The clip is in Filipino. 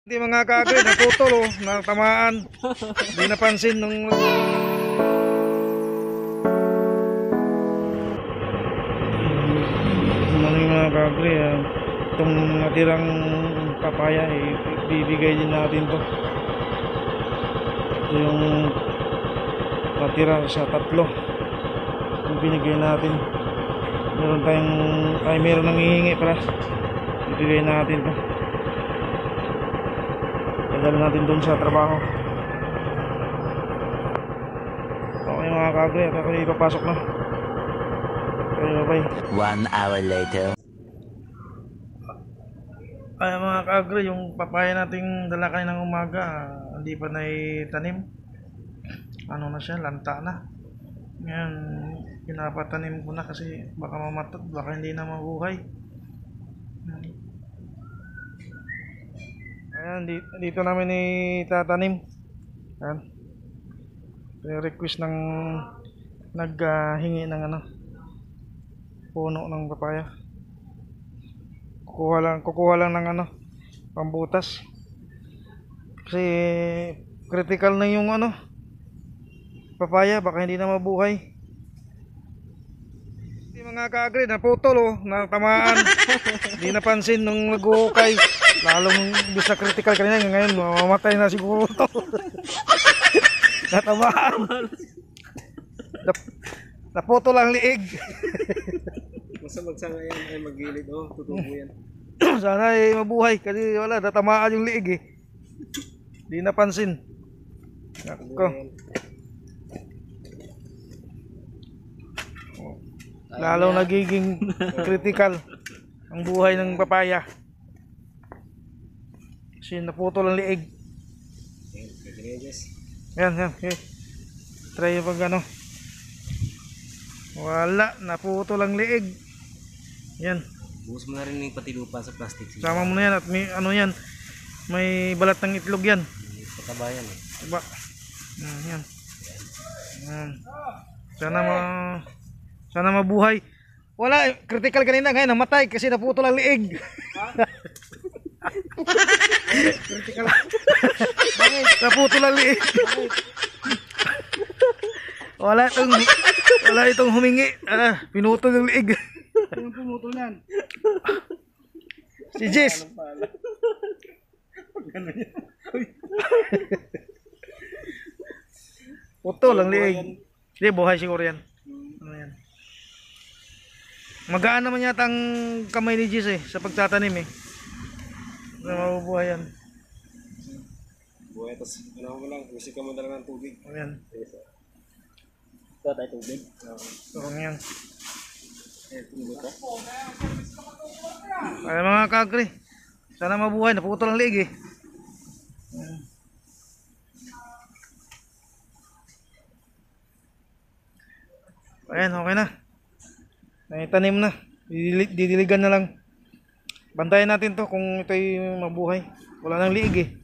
Hindi mga kaagad, naputol oh, natamaan. Hindi napansin nung... Ano yung mga kaagad, itong natirang papaya, bibigay din natin to. Ito yung natira sa tatlo. Yung binigay natin. Meron tayong, meron nang hihingi para. Bibigay natin to. Dala natin doon sa trabaho. Okay mga kagre, at ako ipapasok na. Okay, bye. 1 hour later. Ay mga kagre, yung papaya nating dala kayo ng umaga, hindi pa naitanim. Ano na siya, lanta na. Ngayon, pinapatanim ko na kasi baka mamatot, baka hindi na mabuhay. Ayan, dito namin itatanim. Ayan. Request ng naghingi ng puno ng papaya. Kukuha lang ng pambutas. Kasi critical na yung papaya, baka hindi na mabuhay. Mga kaagri, naputol oh, natamaan. Hindi napansin nung nag-uukay. Lalong bisa critical kanina, ngayon mamamatay na siguro to. Natamaan. Naputol ang liig. Basta magsanga yan ay magilid, oh, tutubo yan. Sana ay mabuhay kasi wala, natamaan yung liig eh. Hindi napansin. Nako. Lalong nagiging critical ang buhay ng papaya. Kasi naputol ang liig. Yan. Okay. Try yung pag wala, naputol ang liig. Yan. Buhos mo na rin yung pati lupa sa plastic. Sama mo na yan at may yan. May balat ng itlog yan. Patabayan eh. Diba? Yan. Sana mabuhay. Wala, critical kanina, ngayon namatay kasi naputol ang liig. Critical. Naputol ang liig. Wala itong humingi. Pinutol ang liig. Yung pumutol yan. Si Jess. Putol ang liig. Hindi, buhay siguro yan. Ano yan? Magaan naman yata ang kamay ni Jess sa pagtatanim eh. Mabubuhay yan. Buhay, tapos mo lang, usik ka mo na lang ng tubig. Ayan. Ito tayo tubig. Turong yan. Tubig ka. Ay mga kagre, sana mabuhay, naputol ang liig eh. Ayan, okay na. Naitanim na. Didiligan na lang. Bantayan natin to kung ito'y mabuhay. Wala nang liig eh.